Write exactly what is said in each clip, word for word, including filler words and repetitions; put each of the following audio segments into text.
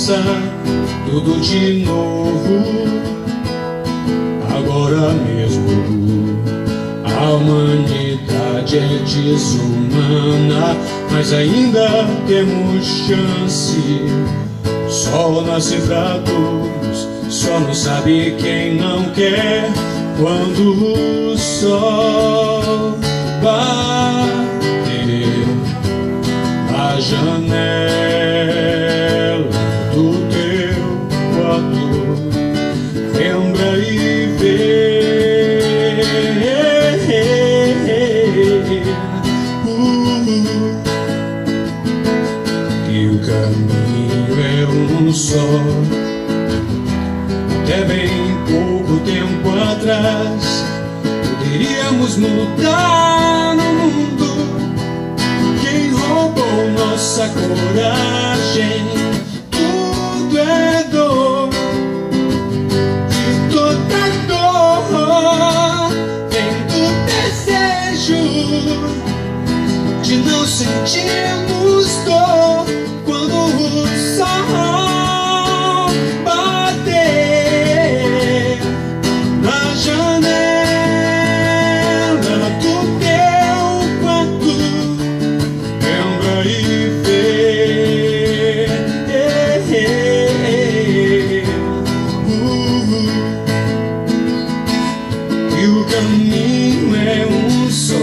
começar tudo de novo. Agora mesmo a humanidade é desumana, mas ainda temos chance. Sol nasce pra todos, só não sabe quem não quer. Quando o sol bater a janela do teu quarto, lembra e vê uh, que o caminho é um só. Até bem pouco tempo atrás poderíamos mudar no mundo. Quem roubou nossa coragem? Tudo é dor, e toda dor vem do desejo de não sentirmos dor quando o sol bater na janela do teu quarto. Lembra e vê uh, e o caminho é um só.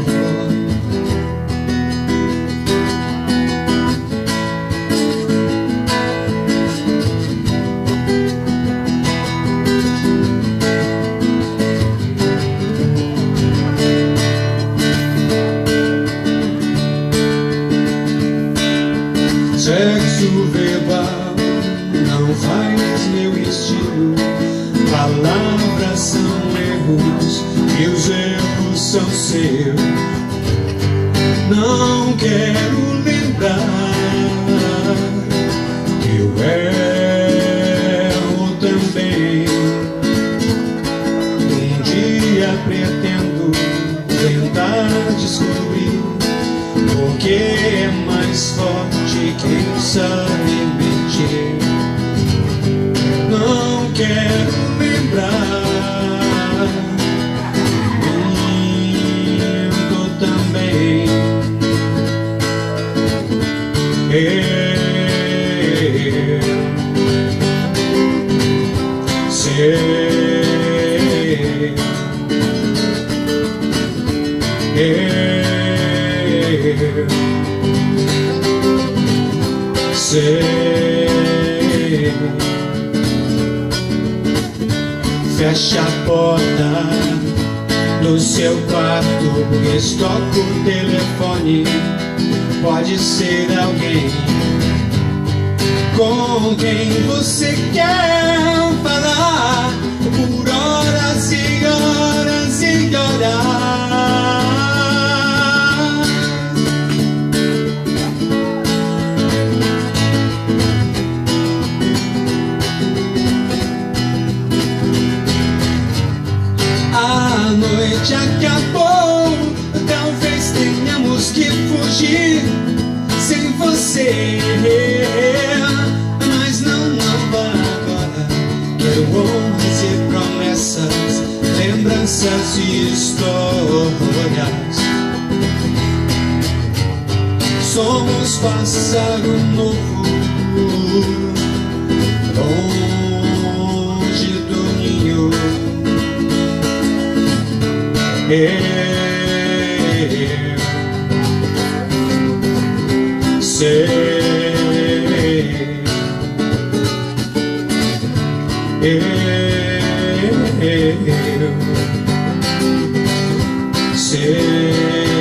Sexo verbal não faz meu estilo. Palavras são erros e os erros são seus. Não quero lembrar que eu erro também. Um dia pretendo tentar descobrir porque é mais forte quem sabe mentir. Não quero lembrar, minto também. Eu sei, eu sei. Fecha a porta do seu quarto, estoca o telefone. Pode ser alguém com quem você quer falar por horas e horas e horas. A noite acabou, talvez tenhamos que fugir sem você, mas não, não vá agora. Quero honras e promessas, lembranças e histórias. Somos pássaro novo, longe do ninho. Eu sei, eu sei.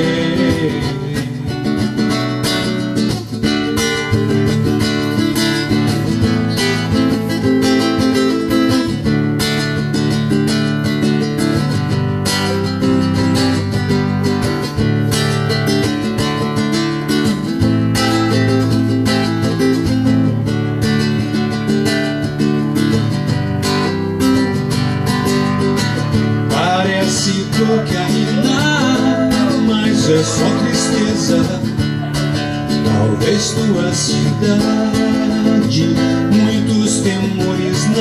Cocaína, mas é só tristeza. Talvez tua cidade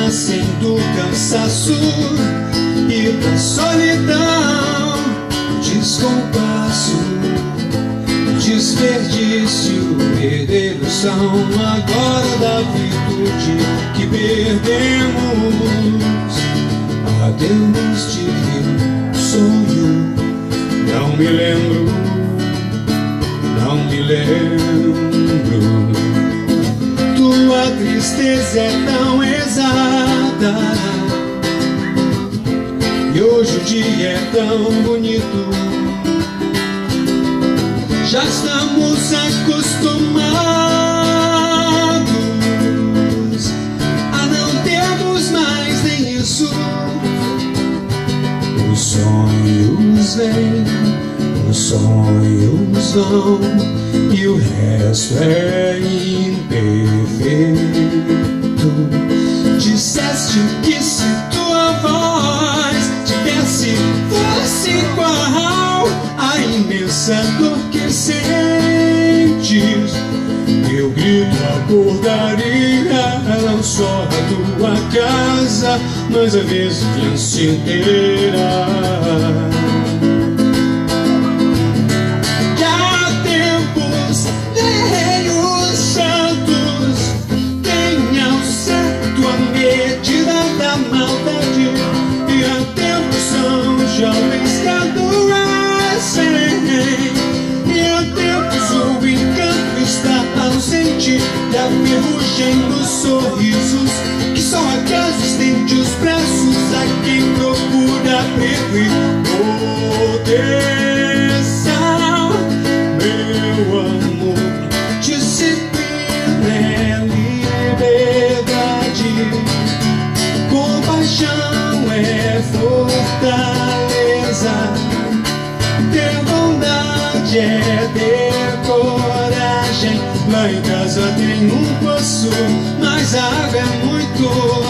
nascem do cansaço e da solidão, descompasso, desperdício, herdeiros são agora da virtude que perdemos. Havemos de ver sonho, não me lembro, não me lembro. Tua tristeza é tão exata e hoje o dia é tão bonito. Já estamos acostumados a não termos mais nem isso. Os sonhos vêm, os sonhos vão e o resto é imperfeito. Disseste que se tua voz tivesse força igual à imensa dor que sentes, teu grito acordaria não só a tua casa, mas a vizinhança inteira. Que há tempos velhos santos tenham certo a medida da maldade, e há tempos são jovens que adoecem, e há tempos o encanto está ausente, e a ferrugem nos sorrisos que só acaso estende os braços a quem procura abrigo e proteção. Meu amor, disciplina é liberdade, compaixão é fortaleza, ter bondade é ter coragem. Lá em casa tem um poço, mas a água é muito